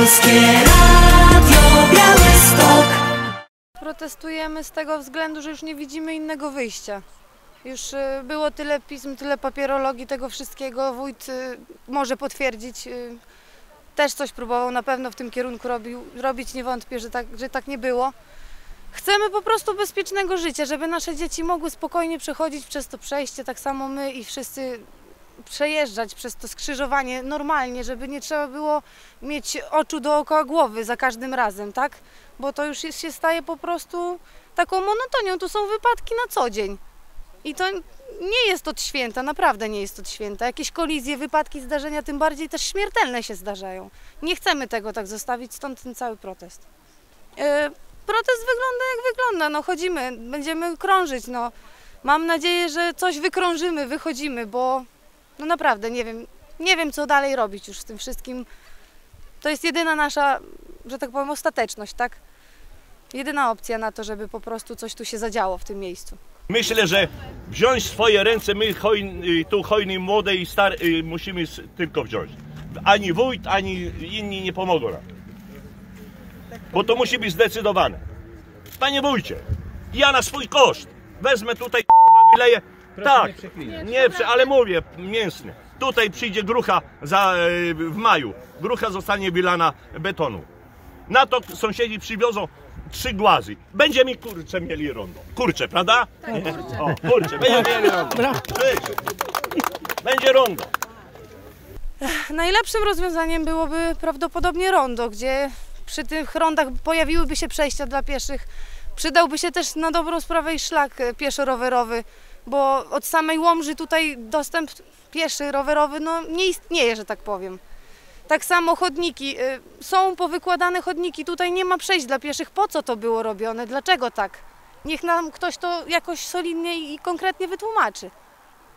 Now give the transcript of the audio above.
Polskie Radio Białystok. Protestujemy z tego względu, że już nie widzimy innego wyjścia. Już było tyle pism, tyle papierologii, tego wszystkiego. Wójt może potwierdzić, też coś próbował na pewno w tym kierunku robić, nie wątpię, że tak nie było. Chcemy po prostu bezpiecznego życia, żeby nasze dzieci mogły spokojnie przechodzić przez to przejście, tak samo my i wszyscy przejeżdżać przez to skrzyżowanie normalnie, żeby nie trzeba było mieć oczu dookoła głowy za każdym razem, tak? Bo to już się staje po prostu taką monotonią, tu są wypadki na co dzień. I to nie jest od święta, naprawdę nie jest od święta. Jakieś kolizje, wypadki, zdarzenia, tym bardziej też śmiertelne się zdarzają. Nie chcemy tego tak zostawić, stąd ten cały protest. Protest wygląda jak wygląda, no chodzimy, będziemy krążyć, no. Mam nadzieję, że coś wykrążymy, wychodzimy, bo no naprawdę nie wiem co dalej robić już z tym wszystkim. To jest jedyna nasza, że tak powiem, ostateczność, tak? Jedyna opcja na to, żeby po prostu coś tu się zadziało w tym miejscu. Myślę, że wziąć swoje ręce, my tu hojni, młode i stare, musimy tylko wziąć. Ani wójt, ani inni nie pomogą nam. Bo to musi być zdecydowane. Panie wójcie, ja na swój koszt wezmę tutaj, kurwa, wyleję. Tak, ale mówię, mięsny. Tutaj przyjdzie grucha w maju. Grucha zostanie wylana betonu. Na to sąsiedzi przywiozą 3 głazy. Będziemy, kurczę, mieli rondo. Kurczę, prawda? Tak, kurczę. O, kurczę, będziemy mieli rondo. Będzie rondo. Najlepszym rozwiązaniem byłoby prawdopodobnie rondo, gdzie przy tych rondach pojawiłyby się przejścia dla pieszych. Przydałby się też na dobrą sprawę i szlak pieszo-rowerowy, bo od samej Łomży tutaj dostęp pieszy, rowerowy no nie istnieje, że tak powiem. Tak samo chodniki. Są powykładane chodniki, tutaj nie ma przejść dla pieszych. Po co to było robione? Dlaczego tak? Niech nam ktoś to jakoś solidnie i konkretnie wytłumaczy.